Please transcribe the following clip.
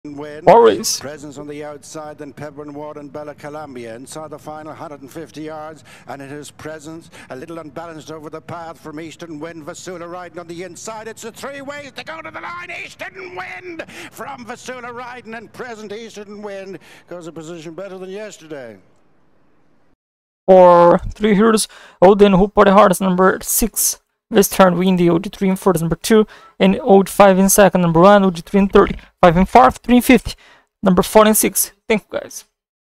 Horse. Presence on the outside, then Pebble Ward and Bella Columbia inside the final 150 yards, and it is Presence a little unbalanced over the path from Eastern Wind. Vasula riding on the inside. It's a 3 ways to go to the line. Eastern Wind from Vasula riding, and Present Eastern Wind goes a position better than yesterday. For 3 heroes, Odin Hoop Body Horse number 6. Western Windy, OG3 in first, number 2, and OG5 in second, number 1, OG3 in third, 5 and 4, 3 and 50, number 4 and 6. Thank you guys.